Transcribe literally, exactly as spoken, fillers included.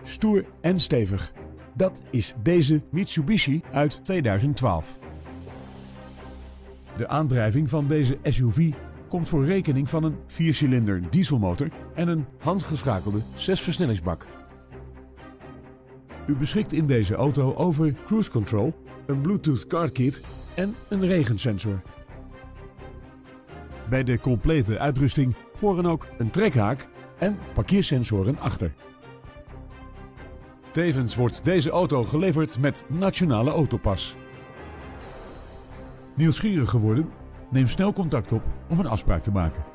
stoer en stevig. Dat is deze Mitsubishi uit tweeduizend twaalf. De aandrijving van deze S U V komt voor rekening van een viercilinder dieselmotor en een handgeschakelde zesversnellingsbak. U beschikt in deze auto over cruise control, een Bluetooth car kit en een regensensor. Bij de complete uitrusting horen ook een trekhaak en parkeersensoren achter. Tevens wordt deze auto geleverd met Nationale Autopas. Nieuwsgierig geworden? Neem snel contact op om een afspraak te maken.